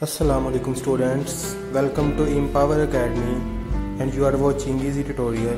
Assalamualaikum students, welcome to Empower Academy and you are watching easy tutorial.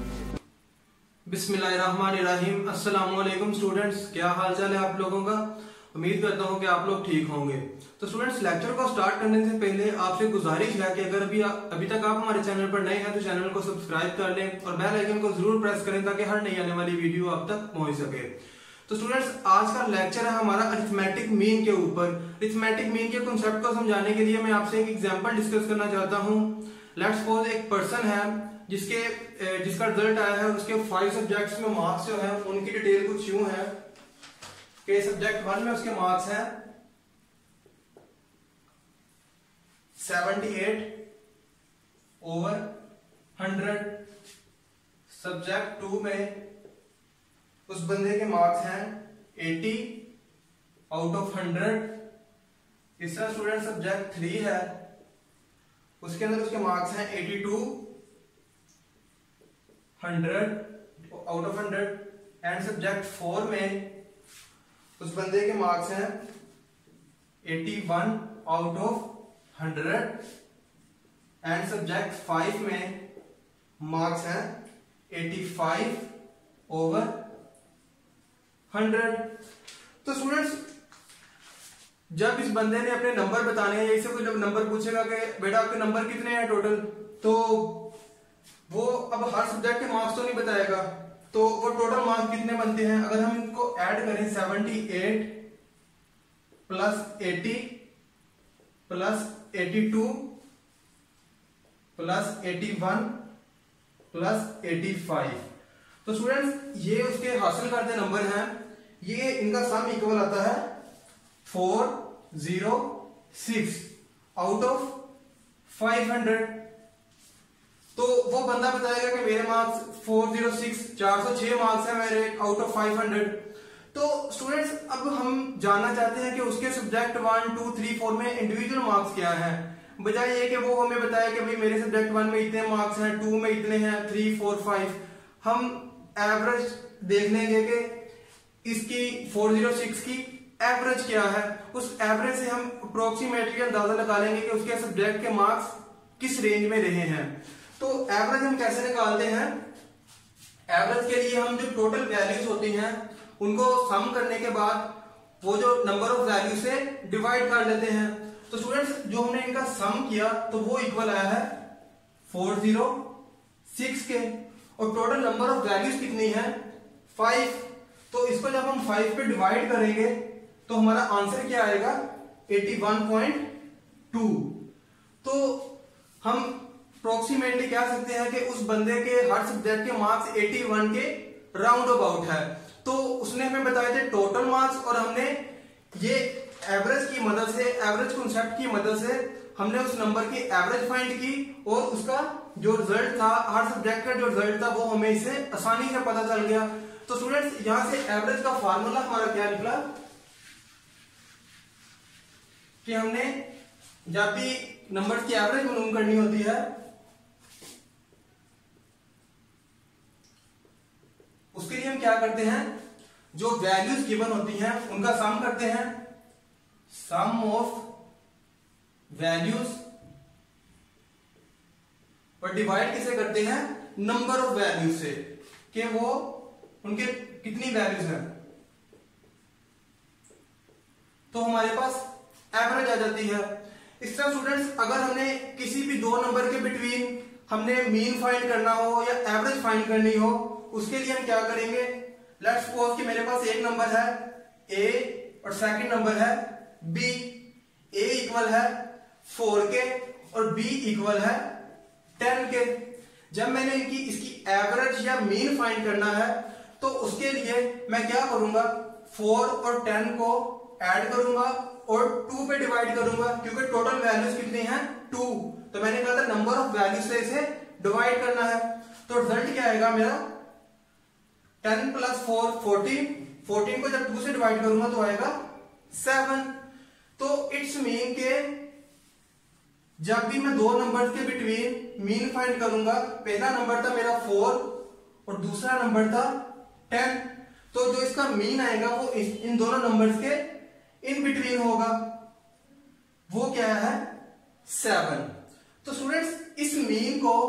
बिस्मिल्लाहिर्रहमानिर्रहीम। अस्सलामुअलैकुम students, क्या हाल चाल है आप लोगों का। उम्मीद करता हूँ कि आप लोग ठीक होंगे। तो स्टूडेंट्स, लेक्चर को स्टार्ट करने से पहले आपसे गुजारिश है कि अगर अभी तक आप हमारे चैनल पर नए हैं तो चैनल को सब्सक्राइब कर लें और बेल आइकन को जरूर प्रेस करें ताकि हर नई आने वाली वीडियो आप तक पहुंच सके। तो स्टूडेंट्स, आज का लेक्चर है हमारा अरिथमेटिक मीन के ऊपर। अरिथमेटिक मीन के कॉन्सेप्ट को समझाने के लिए मैं आपसे एक एग्जांपल डिस्कस करना चाहता हूं। लेट्स सपोज एक पर्सन है जिसका रिजल्ट आया है, उसके 5 सब्जेक्ट्स में मार्क्स जो है उनकी डिटेल कुछ यूं है कि सब्जेक्ट 1 में उसके मार्क्स हैं 78 ओवर 100। सब्जेक्ट 2 में उस बंदे के मार्क्स हैं 80 आउट ऑफ 100। तीसरा स्टूडेंट सब्जेक्ट 3 है, उसके अंदर उसके मार्क्स हैं 82 100 आउट ऑफ 100। एंड सब्जेक्ट 4 में उस बंदे के मार्क्स हैं 81 आउट ऑफ 100। एंड सब्जेक्ट 5 में मार्क्स हैं 85 ओवर 100। तो स्टूडेंट्स, जब इस बंदे ने अपने नंबर बताने हैं, जैसे कोई नंबर पूछेगा कि बेटा आपके नंबर कितने हैं टोटल, तो वो अब हर सब्जेक्ट के मार्क्स तो नहीं बताएगा, तो वो टोटल मार्क्स कितने बनते हैं अगर हम इनको ऐड करें 78 प्लस 80 प्लस 82 प्लस 81 प्लस 85। तो स्टूडेंट्स, ये उसके हासिल करते नंबर हैं, ये इनका सम इक्वल आता है 406 आउट ऑफ 500। तो वो बंदा बताएगा कि मेरे मार्क्स 406 मार्क्स है मेरे आउट ऑफ 500। तो स्टूडेंट्स, अब हम जानना चाहते हैं कि उसके सब्जेक्ट 1 2 3 4 में इंडिविजुअल मार्क्स क्या है, बजाय ये कि वो हमें बताए कि भाई मेरे सब्जेक्ट 1 में इतने मार्क्स हैं, 2 में इतने हैं, 3 4 5। हम एवरेज देख लेंगे कि इसकी 406 की एवरेज क्या है। उस एवरेज से हम अप्रोक्सीमेटली अंदाजा लगा लेंगे कि उसके सब्जेक्ट के मार्क्स किस रेंज में रहे हैं। तो एवरेज हम कैसे निकालते हैं? एवरेज के लिए हम जो टोटल वैल्यूज होती हैं उनको सम करने के बाद वो जो नंबर ऑफ वैल्यू से डिवाइड कर लेते हैं। तो स्टूडेंट्स, जो हमने इनका सम किया तो वो इक्वल आया है 406 के, और टोटल नंबर ऑफ वैल्यूज कितनी है 5। तो इसको जब हम 5 पे डिवाइड करेंगे तो हमारा आंसर क्या आएगा 81.2। तो हम अप्रोक्सीमेटली कह सकते हैं कि उस बंदे के हर सब्जेक्ट के मार्क्स 81 के राउंड अबाउट है। तो उसने हमें बताए थे टोटल मार्क्स, और हमने ये एवरेज की मदद से, एवरेज कॉन्सेप्ट की मदद से हमने उस नंबर की एवरेज फाइंड की, और उसका जो रिजल्ट था, हर सब्जेक्ट का जो रिजल्ट था वो हमें इसे आसानी से पता चल गया। तो स्टूडेंट्स, यहां से एवरेज का फार्मूला हमारा क्या निकला कि हमने जब भी नंबर की एवरेज मालूम करनी होती है उसके लिए हम क्या करते हैं, जो वैल्यूज गिवन होती हैं उनका सम करते हैं, सम ऑफ वैल्यूज, और डिवाइड किसे करते हैं नंबर ऑफ वैल्यूज से, कि वो उनके कितनी वैल्यूज हैं। तो हमारे पास एवरेज आ जाती है। इस तरह स्टूडेंट्स, अगर हमने किसी भी दो नंबर के बिटवीन हमने मीन फाइंड करना हो या एवरेज फाइंड करनी हो, उसके लिए हम क्या करेंगे, लेट्स सपोज कि मेरे पास एक नंबर है ए और सेकंड नंबर है बी। ए इक्वल है 4 के और बी इक्वल है 10 के। जब मैंने इसकी एवरेज या मीन फाइंड करना है तो उसके लिए मैं क्या करूंगा, 4 और 10 को ऐड करूंगा और 2 पे डिवाइड करूंगा, क्योंकि टोटल वैल्यूज कितनी हैं 2। तो मैंने कहा था नंबर ऑफ वैल्यूज से इसे डिवाइड करना है। तो रिजल्ट क्या आएगा मेरा 10 प्लस 4 14 को जब 2 से डिवाइड करूंगा तो आएगा 7। तो इट्स मीन के जब भी मैं दो नंबर्स के बिटवीन मीन फाइंड करूंगा, पहला नंबर था मेरा 4 और दूसरा नंबर था 10, तो जो इसका मीन आएगा वो इन दोनों नंबर्स के इन बिटवीन होगा। वो क्या है 7। तो स्टूडेंट्स इस मीन को,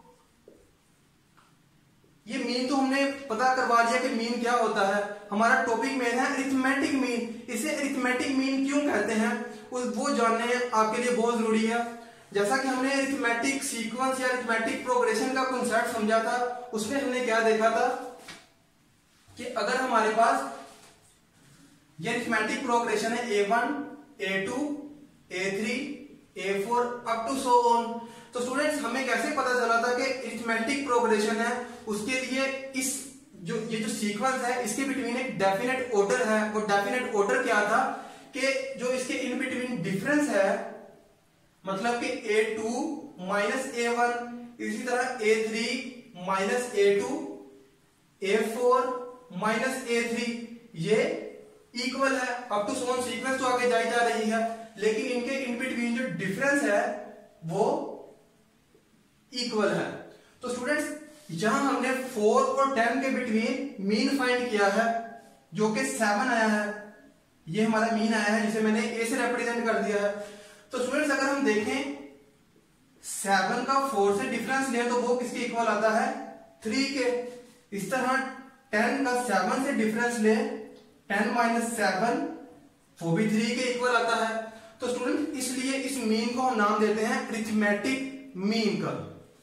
ये मीन तो हमने पता करवा लिया कि मीन क्या होता है। हमारा टॉपिक में है अरिथमेटिक मीन। इसे अरिथमेटिक मीन क्यों कहते हैं वो जानने आपके लिए बहुत जरूरी है। जैसा कि हमने अरिथमेटिक सीक्वेंस या अरिथमेटिक प्रोग्रेशन का कॉन्सेप्ट समझा था, उसमें हमने क्या देखा था कि अगर हमारे पास ये अरिथमेटिक प्रोग्रेशन है A1, A2, A3, A4 up to so on. तो स्टूडेंट्स हमें कैसे पता चला था कि अरिथमेटिक प्रोग्रेशन है, उसके लिए इस ये जो सीक्वेंस है इसके बिटवीन एक डेफिनेट ऑर्डर है। और डेफिनेट ऑर्डर क्या था कि जो इसके इन बिटवीन डिफरेंस है, मतलब कि A2 माइनस A1, इसी तरह A3 minus A2, A4 minus A3, ये इक्वल है। Up to so on sequence तो आगे जाई जा रही है, लेकिन इनके इन बिटवीन जो डिफरेंस है वो इक्वल है। तो स्टूडेंट्स यहां हमने 4 और 10 के बिटवीन मीन फाइंड किया है, जो कि 7 आया है। ये हमारा मीन आया है जिसे मैंने A से रिप्रेजेंट कर दिया है। तो स्टूडेंट्स अगर हम देखें 7 का 4 से डिफरेंस लें तो वो किसके इक्वल आता है 3 के। इस तरह 10 का 7 से डिफरेंस लें, 10 माइनस 7 वो भी 3 के इक्वल आता है। तो स्टूडेंट इसलिए इस मीन को हम नाम देते हैं अरिथमेटिक मीन का।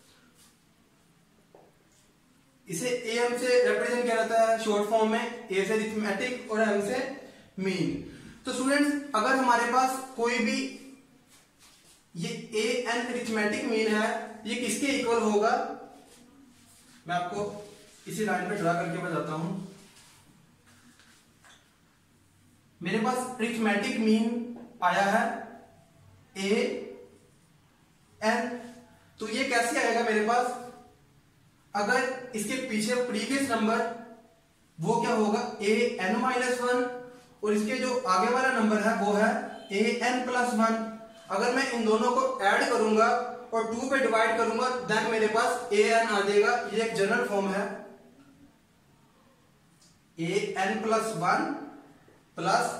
इसे AM से रिप्रेजेंट किया जाता है शॉर्ट फॉर्म में, A से अरिथमेटिक और M से मीन। तो स्टूडेंट्स अगर हमारे पास कोई भी ये AN अरिथमेटिक मीन है, ये किसके इक्वल होगा, मैं आपको इसी लाइन पे ड्रा करके बताता हूं। मेरे पास अरिथमेटिक मीन आया है AN। तो ये कैसे आएगा मेरे पास, अगर इसके पीछे प्रीवियस नंबर वो क्या होगा AN माइनस 1, और इसके जो आगे वाला नंबर है वो है AN प्लस 1। अगर मैं इन दोनों को ऐड करूंगा और 2 पे डिवाइड करूंगा, देन मेरे पास AN आ जाएगा। ये एक जनरल फॉर्म है, AN plus 1 plus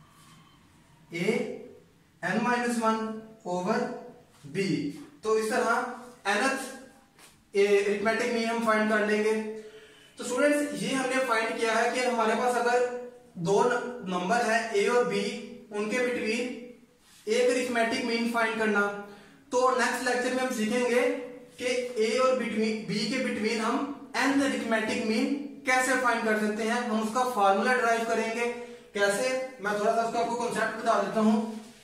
AN minus 1 over B। तो इस तरह nth अरिथमेटिक मीन हम फाइंड कर लेंगे। तो स्टूडेंट्स ये हमने फाइंड किया है कि हमारे पास अगर दो नंबर है A और B, उनके बिटवीन एक अरिथमेटिक मीन फाइंड करना। तो नेक्स्ट लेक्चर में हम सीखेंगे कि A और B के बिटवीन हम nth अरिथमेटिक मीन कैसे फाइंड कर सकते हैं। हम उसका फार्मूला ड्राइव करेंगे कैसे, मैं थोड़ा सा उसका आपको कॉन्सेप्ट बता देता हूं।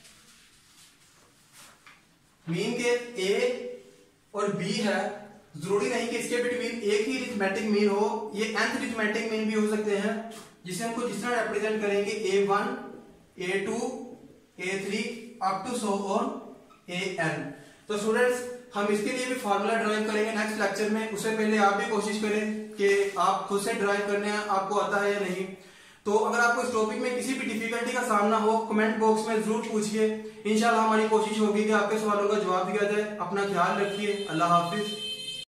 मीन के A और B है, जरूरी नहीं कि इसके बिटवीन एक ही अरिथमेटिक मीन हो, ये nth अरिथमेटिक मीन भी हो सकते हैं, जिसे हमको जिस तरह रिप्रेजेंट करेंगे A1, A2, A3 up to so on AN। तो स्टूडेंट्स हम इसके लिए भी फार्मूला ड्राइव करेंगे नेक्स्ट लेक्चर में। उससे पहले आप भी कोशिश करें कि आप खुद से ड्राइव करने आपको आता है या नहीं। तो अगर आपको इस टॉपिक में किसी भी डिफिकल्टी का सामना हो, कमेंट बॉक्स में जरूर पूछिए। इंशाल्लाह हमारी कोशिश होगी कि आपके सवालों का जवाब दिया जाए। अपना ख्याल रखिए। अल्लाह हाफिज।